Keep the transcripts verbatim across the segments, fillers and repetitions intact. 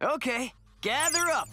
Okay, gather up.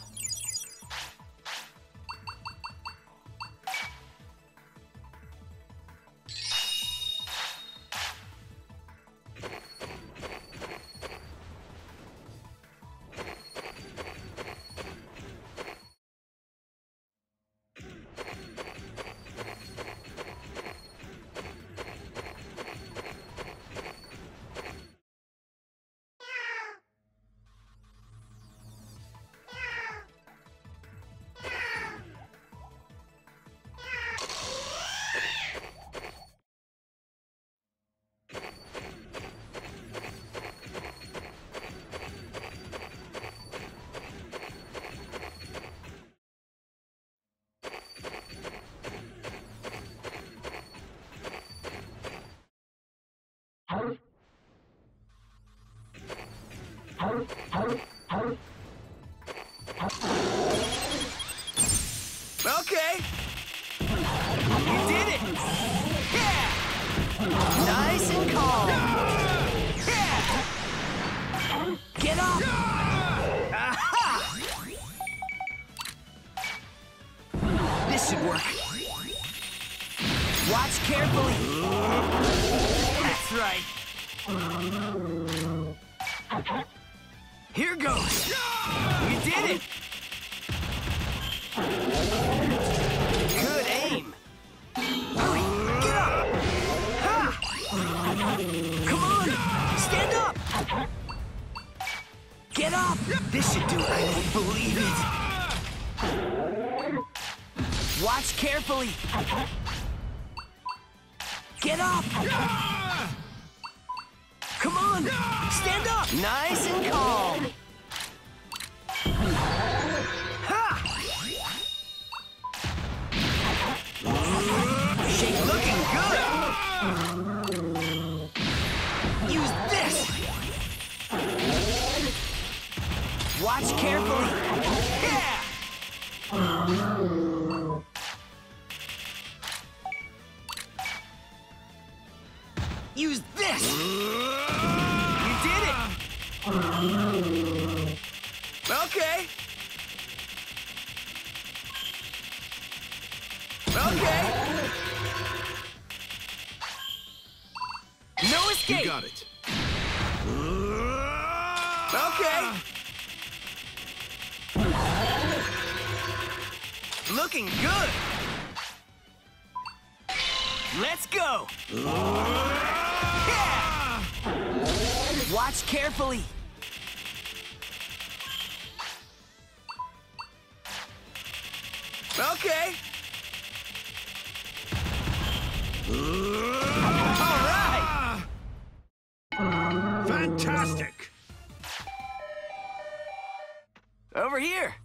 Okay. You did it. Yeah. Nice and calm. Yeah. Get up. Aha. This should work. Watch carefully. That's right. Here goes. You did it. Good aim. Hurry, get up. Ha! Come on, stand up. Get up. This should do it. I don't believe it. Watch carefully. Get up. Come on, stand up. Nice and calm. Shake looking good. Use this. Watch carefully. Yeah. Use this. You did it. Okay. Okay. No escape. You got it. Okay. Looking good. Let's go. Yeah. Watch carefully. Okay. All right. Fantastic. Over here.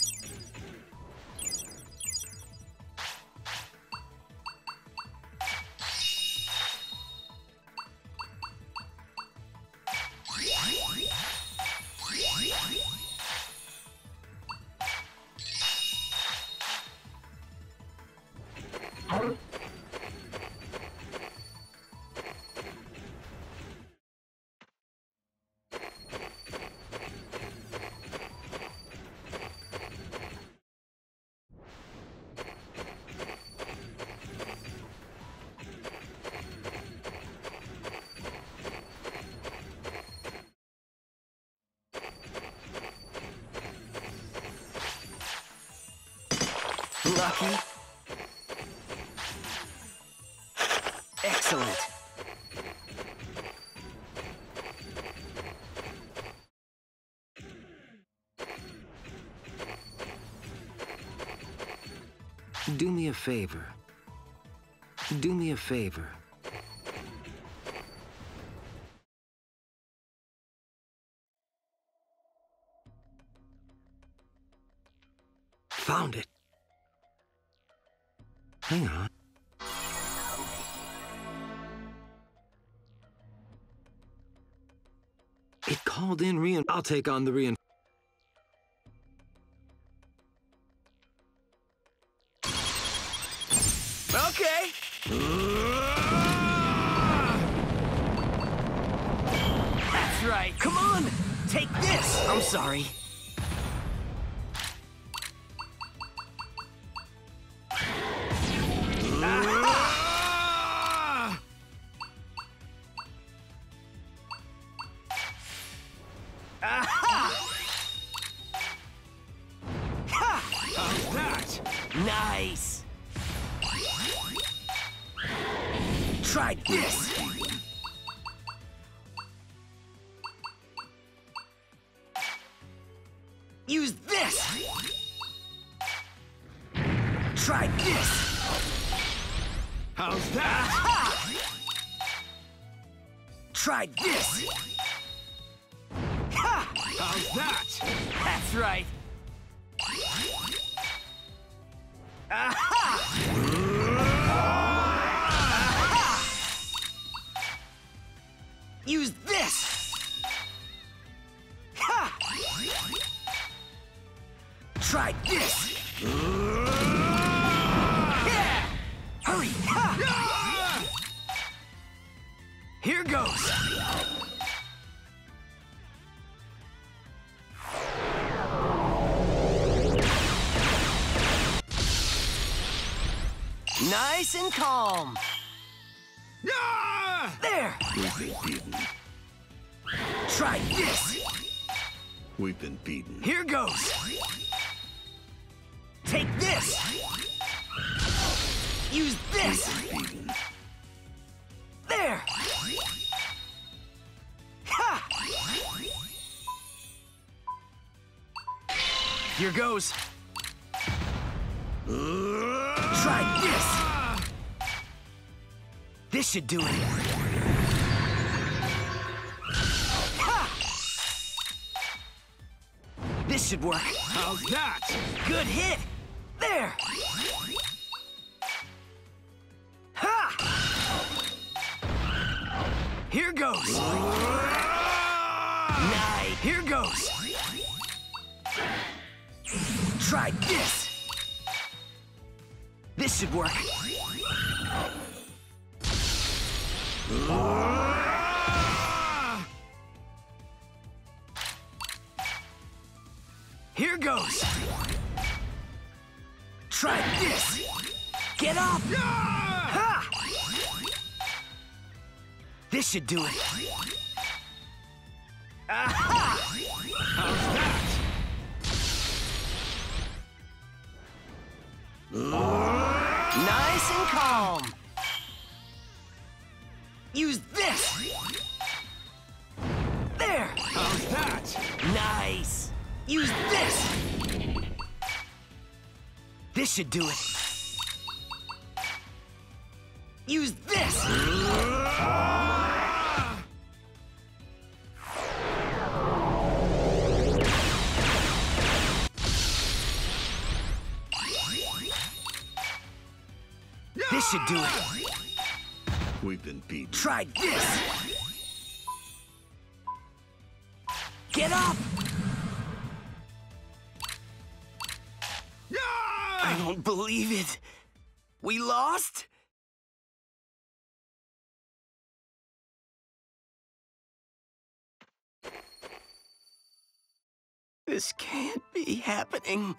Lucky. Excellent. Do me a favor. Do me a favor. Found it. Hang on. It called in rein. I'll take on the rein. Okay. That's right. Come on. Take this. I'm sorry. Try this! Use this! Try this! How's that? Aha! Try this! Ha! How's that? That's right! Aha! Aha! Use this! Ha! Try this! Yeah! Hurry! Ha! Here goes! Nice and calm. Yeah! There! We've been beaten. Try this! We've been beaten. Here goes! Take this! Use this! Beaten. There! Ha! Here goes! Try this! This should do it! Ha! This should work! How's that? Good hit! There! Ha! Here goes! Nice! Here goes! Try this! This should work! Here goes! Try this! Get up! Ha! This should do it! Aha! How's that? Nice and calm! Use this! There! How's that? Nice! Use this! This should do it! Use this! This should do it! We've been beaten. Try this! Get up! I don't believe it! We lost? This can't be happening.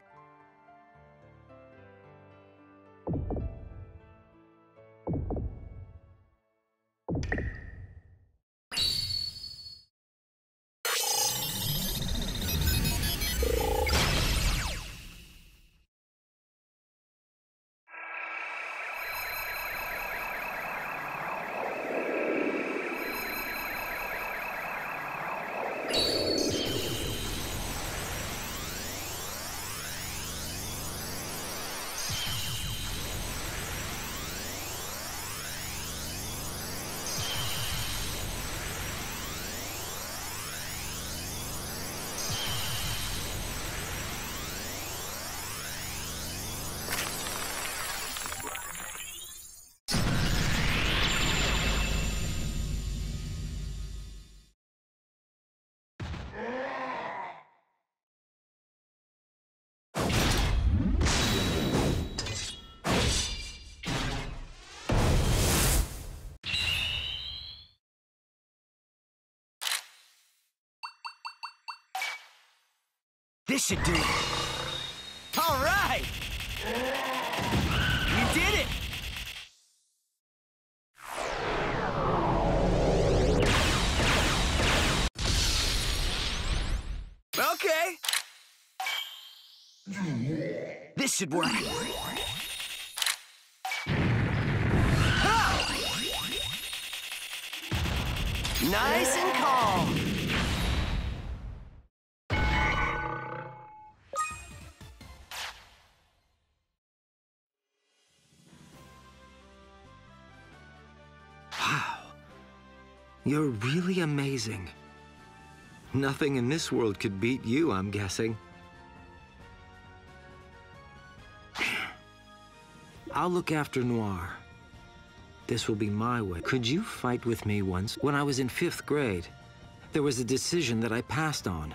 This should do it. All right! You did it! Okay. This should work. Ha! Nice and calm. Wow. You're really amazing. Nothing in this world could beat you, I'm guessing. I'll look after Noir. This will be my way. Could you fight with me once? When I was in fifth grade, there was a decision that I passed on.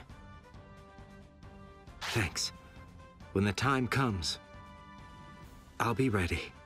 Thanks. When the time comes, I'll be ready.